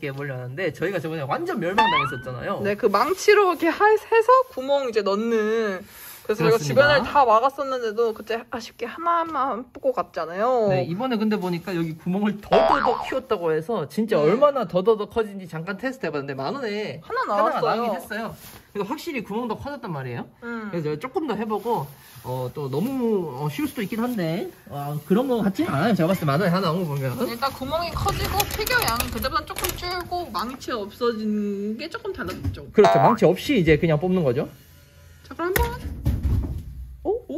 있게 해보려는데 저희가 저번에 완전 멸망당했었잖아요. 네, 그 망치로 이렇게 해서 구멍 이제 넣는. 그래서 저희가 주변을 다 막았었는데도 그때 아쉽게 하나만 뽑고 갔잖아요. 네, 이번에 근데 보니까 여기 구멍을 더더더 키웠다고 해서 진짜 얼마나 더더더 커진지 잠깐 테스트 해봤는데 10,000원에 하나가 나오긴 했어요. 그래서 확실히 구멍도 커졌단 말이에요. 그래서 조금 더 해보고 또 너무 쉬울 수도 있긴 한데 그런 거 같지는 않아요. 제가 봤을 때 10,000원에 하나 나온 거 보면. 일단 구멍이 커지고 피규어 양이 그때보다 조금 줄고 망치 없어진 게 조금 달라졌죠. 그렇죠. 망치 없이 이제 그냥 뽑는 거죠. 자, 그럼 한번. 오!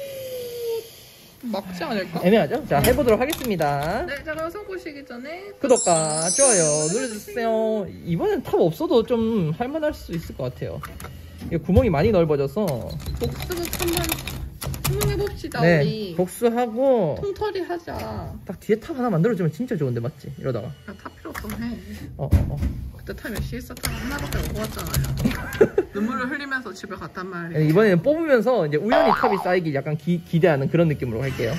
막지 않을까? 애매하죠? 자, 해보도록 하겠습니다. 네, 자, 그럼 손 보시기 전에 구독과 좋아요 눌러주세요. 이번엔 탑 없어도 좀 할만할 수 있을 것 같아요. 이게 구멍이 많이 넓어져서 복수부터 한번 설명해봅시다. 네, 우리 복수하고 통털이 하자. 딱 뒤에 탑 하나 만들어주면 진짜 좋은데 맞지? 이러다가 야, 탑 필요 없으면 해. 그때 탑 열심히 썼다가 하나밖에 못 뽑았잖아요. 눈물을 흘리면서 집에 갔단 말이에요. 이번에는 뽑으면서 이제 우연히 탑이 쌓이기 약간 기대하는 그런 느낌으로 할게요.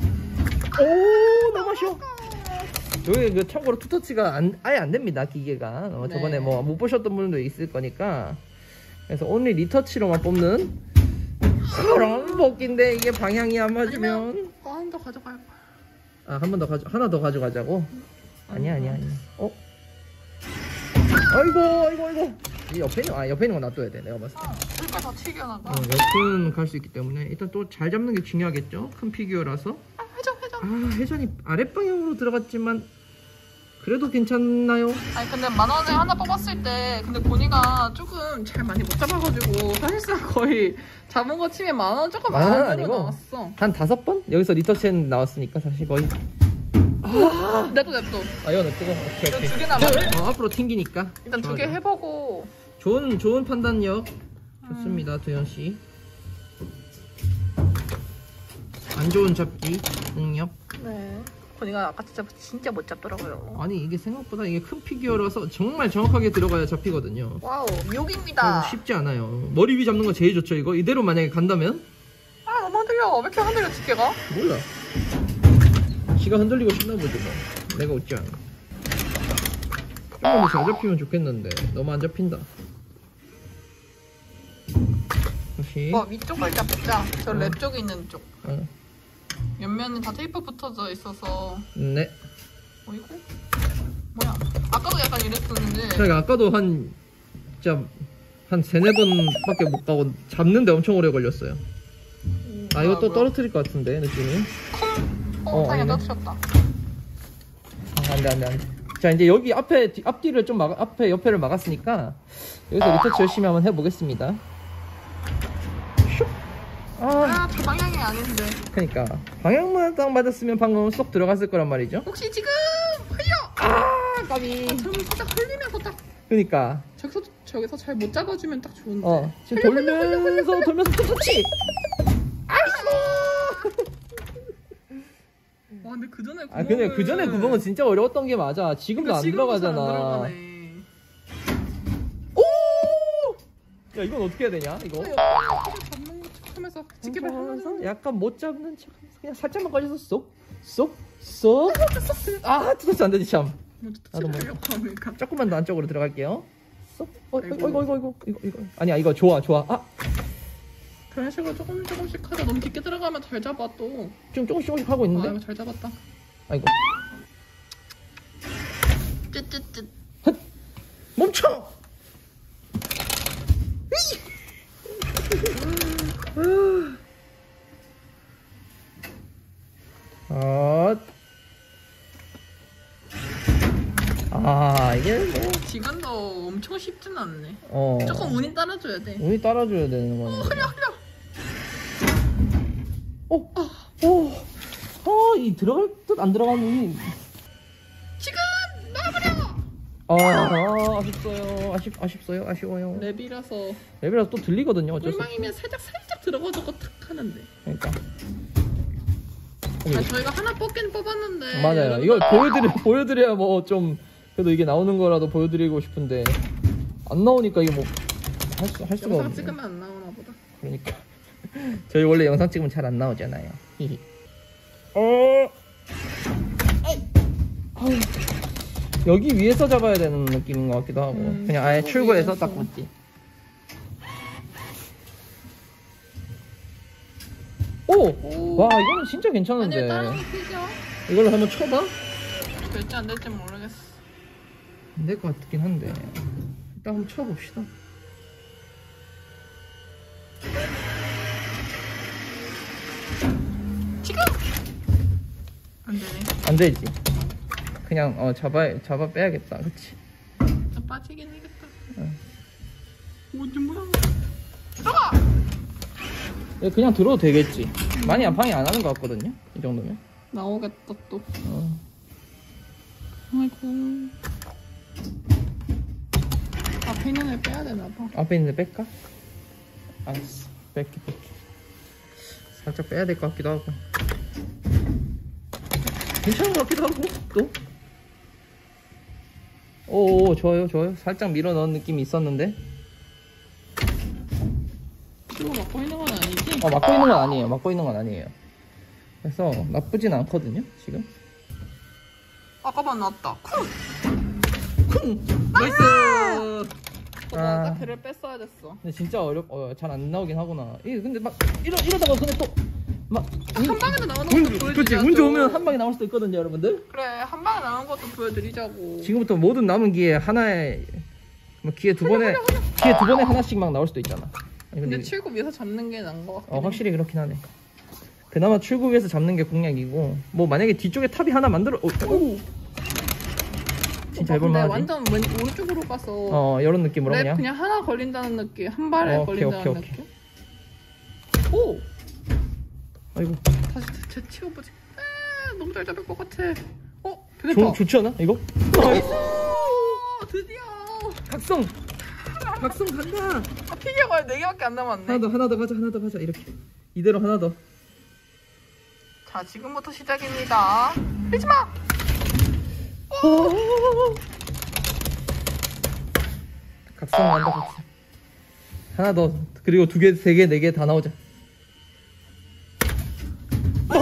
오, 너무 아쉬워. 여기 그 참고로 투터치가 아예 안 됩니다, 기계가. 저번에 뭐 못 보셨던 분들도 있을 거니까. 그래서 온리 리터치로만 뽑는 그런 뽑기인데 이게 방향이 안 맞으면 한 번 더 가져갈 거야. 한 번 더 하나 더 가져가자고? 아니야. 아이고. 이 옆에 있는 거 놔둬야 돼, 내가 봤을 때. 그러니까 다 튀겨나가. 옆은 갈 수 있기 때문에 일단 또 잘 잡는 게 중요하겠죠? 큰 피규어라서. 회전. 회전이 아랫방향으로 들어갔지만 그래도 괜찮나요? 아니 근데 10,000원에 하나 뽑았을 때 근데 보니가 조금 잘 많이 못 잡아가지고 사실상 거의 잡은 거 치면 10,000원 조금 안 되고 나왔어. 한 5번? 여기서 리터치는 나왔으니까 사실 거의. 냅둬. 이거 냅두고. 오케이. 2개 남았네. 앞으로 튕기니까. 일단 2개 해보고. 좋은 판단력. 좋습니다, 도현씨. 안 좋은 잡기, 능력. 네. 보니가 아까 진짜 못 잡더라고요. 아니 이게 생각보다 이게 큰 피규어라서 정말 정확하게 들어가야 잡히거든요. 와우, 묘기입니다. 쉽지 않아요. 머리 위 잡는 거 제일 좋죠. 이대로 만약에 간다면? 너무 흔들려. 왜 이렇게 흔들려, 집게가? 몰라. 지가 흔들리고 싶나 보지 뭐. 내가 웃지 않아. 조금 더 잘 잡히면 좋겠는데 너무 안 잡힌다. 다시. 위쪽을 잡자. 저 랩 쪽에 있는 쪽. 옆면이 다 테이프 붙어져 있어서. 네. 이거? 뭐야? 아까도 약간 이랬었는데. 제가 아까도 한 3-4번밖에 못 가고 잡는데 엄청 오래 걸렸어요. 이거 또 떨어뜨릴 것 같은데 느낌이. 자기가 떨어뜨렸다. 안돼. 자, 이제 여기 앞뒤를 좀 옆에를 막았으니까 여기서 리터치 열심히 한번 해보겠습니다. 저 방향이 아닌데. 그러니까 방향만 딱 맞았으면 방금 쏙 들어갔을 거란 말이죠. 혹시 지금 흘려! 까비. 저는 살짝 흘리면서 딱. 그러니까 저기서 잘 못 잡아주면 딱 좋은데. 지금 돌면서 터치. 근데 그 전에 근데 그 전에 구멍은 진짜 어려웠던 게 맞아. 지금도 안 들어가잖아. 오! 야, 이건 어떻게 해야 되냐? 이거? 잡는 척하면서 지키발 하면서 약간 못 잡는 척하면서 그냥 살짝만 걸려서 쏙. 투터치 안 되지 참. 조금만 더 안쪽으로 들어갈게요. 쏙. 이거. 아니야, 이거 좋아. 그런 식으로 조금씩 하자. 너무 깊게 들어가면 잘 잡아 또. 지금 조금씩 하고 있는데? 이거 잘 잡았다. 아이고. 쯧. 멈춰! 이게 뭐 지금도 엄청 쉽진 않네. 조금 운이 따라줘야 돼. 운이 따라줘야 되는 거네. 흘려. 이 들어갈 듯 안 들어가는 운이. 지금 나와버려. 아쉬워요. 랩이라서 또 들리거든요. 어쩔 수 없어. 꿀망이면 살짝 들어가지고 탁 하는데. 그러니까. 저희가 하나 뽑긴 뽑았는데. 맞아요. 이걸 보여드려야 뭐 좀 그래도 이게 나오는 거라도 보여드리고 싶은데 안 나오니까 이게 뭐 할 수가 없네. 영상 찍으면 안 나오나 보다. 그러니까 저희 원래 영상 찍으면 잘 안 나오잖아요. 여기 위에서 잡아야 되는 느낌인 것 같기도 하고 그냥 아예 출구에서 딱 붙지. 오! 와 이거는 진짜 괜찮은데. 아니요 다른 게 크죠? 이걸로 한번 쳐봐? 될지 안 될지 모르겠어. 안 될 것 같긴 한데 일단 한번 쳐봅시다. 지금! 안 되네. 안 되지. 그냥 잡아 빼야겠다. 그치? 나 빠지긴 하겠다. 뭐야? 들어가! 그냥 들어도 되겠지. 많이 방해 안 하는 것 같거든요. 이 정도면. 나오겠다 또. 아이고. 앞에 있는 애 빼야 되나 봐. 앞에 있는 애 뺄까? 알았어. 뺄게. 살짝 빼야 될 것 같기도 하고. 괜찮은 것 같기도 하고 또. 오 좋아요. 살짝 밀어 넣은 느낌이 있었는데. 이거 막고 있는 건 아니지? 막고 있는 건 아니에요. 그래서 나쁘진 않거든요 지금. 아까만 나왔다. 쿵! 나이스! 아까 걔를 뺐어야 됐어. 근데 진짜 잘 안 나오긴 하구나. 근데 막 이러다가 근데 또 막 한 방에도 나오는 것도 보여드리자고. 그치, 운 좋으면 한 방에 나올 수도 있거든요 여러분들. 그래 한 방에 나오는 것도 보여드리자고. 지금부터 모든 남은 기회 하나에 기회 두 번에 하나씩 막 나올 수도 있잖아. 아니, 근데 출구 위에서 잡는 게 나은 것 같긴 해. 확실히 그렇긴 하네. 그나마 출구 위에서 잡는 게 공략이고 뭐 만약에 뒤쪽에 탑이 하나 만들어 진짜 해볼만하지. 완전 오른쪽으로 가서 이런 느낌으로 랩 그냥 하나 걸린다는 느낌. 한 발에 걸린다는 오케이. 느낌. 오! 아이고 다시 치워보지. 너무 잘 잡을 것 같아. 되겠다. 좋지 않아 이거? 오! 드디어! 각성 간다. 피규어가 4개밖에 안 남았네. 하나 더 가자 이렇게 이대로 하나 더. 자 지금부터 시작입니다. 밀지마! 각성 간다. 하나 더. 그리고 2개, 3개, 4개 다 나오자. 그래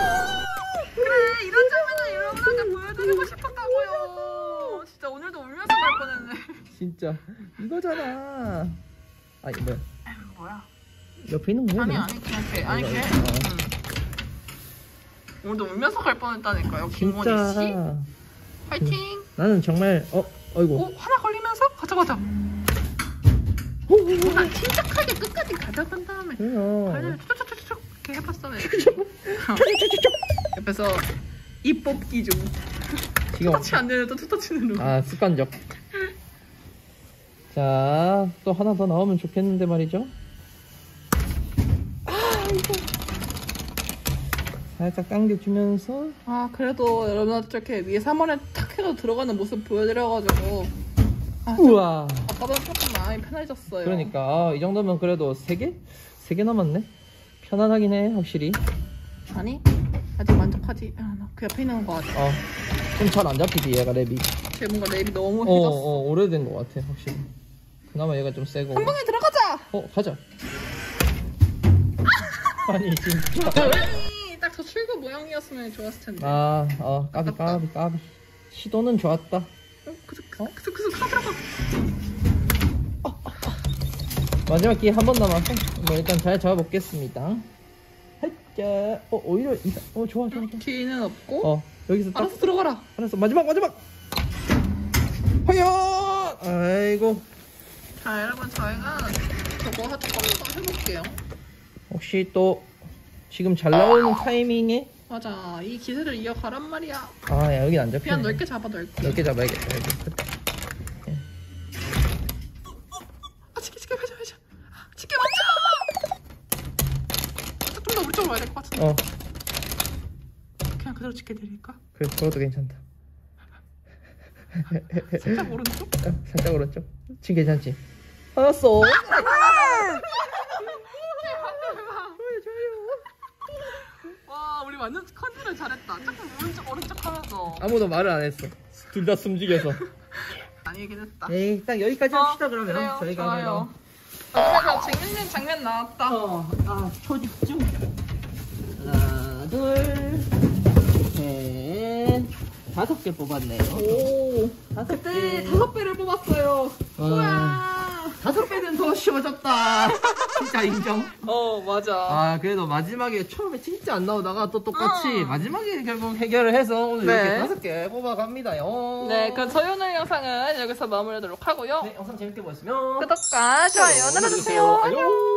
이런 장면을 여러분한테 보여드리고 싶었다고요. 진짜 오늘도 울면서 갈 뻔했네. 진짜 이거잖아. 아니 뭐야? 뭐야? 옆에 있는 거야? 아니 그냥 걔. 아니 걔. 오늘도 울면서 갈 뻔했다니까요. 김원희 씨. 진짜. 파이팅. 나는 정말 어이구. 하나 걸리면서 가자. 난 침착하게 끝까지 가져간 다음에 발을 촉촉촉촉 이렇게 해봤어. 옆에서 입 뽑기 중. 투터치 안 되는 또 투터치는 로. 습관적. 자, 또 하나 더 나오면 좋겠는데 말이죠. 살짝 당겨주면서. 그래도 여러분한테 저렇게 위에 3원에 탁 해서 들어가는 모습 보여드려가지고 우와. 아까보다 조금 마음이 편해졌어요. 그러니까 이 정도면 그래도 3개? 3개 남았네. 편안하긴 해 확실히. 아니 아직 만족하지. 나 그 옆에 있는 거 같아. 좀 잘 안 잡히지 얘가 랩이. 쟤 뭔가 랩이 너무 해졌어. 오래된 거 같아 확실히. 그나마 얘가 좀 세고. 한 방에 들어가자. 가자. 아니 진짜. 딱 저 출구 모양이었으면 좋았을 텐데. 까비. 시도는 좋았다. 그래서 들어가. 마지막 기회 한 번 남았어. 일단 잘 잡아보겠습니다. 하자. 오히려 좋아. 기회는 없고. 여기서 딱. 알아서 들어가라. 알았어. 마지막. 과연. 아이고. 자 여러분 저희가 저거 조금 더 해볼게요. 혹시 또 지금 잘 나오는 타이밍에. 맞아. 이 기세를 이어가란 말이야. 야, 여긴 안 잡혀. 그냥 넓게 잡아. 넓게 잡아야겠다. 치게 가자. 치게 맞자. 좀 더 우쪽으로 와야 될 것 같은데. 그냥 그대로 치게 드릴까? 그래, 그것도 괜찮다. 살짝 오른쪽? 살짝 오른쪽. 지금 괜찮지? 알았어. 와 우리 완전 컨트롤 잘했다. 조금 오른쪽 하면서. 아무도 말을 안 했어. 둘 다 숨죽여서. 아니긴 했다. 딱 여기까지 합시다 그러면. 그래요, 저희가 좋아요. 그래서 재밌는 장면 나왔다. 초집중. 하나, 둘, 셋. 5개 뽑았네요. 오. 그때 5배를 뽑았어요. 우와. 5배는 더 쉬워졌다. 진짜 인정. 맞아. 아, 그래도 마지막에 처음에 진짜 안 나오다가 또 똑같이 마지막에 결국 해결을 해서 오늘 이렇게 5개 뽑아갑니다요. 네, 그럼 저희 오늘 영상은 여기서 마무리하도록 하고요. 네, 영상 재밌게 보셨으면 구독과 좋아요 눌러주세요. 안녕.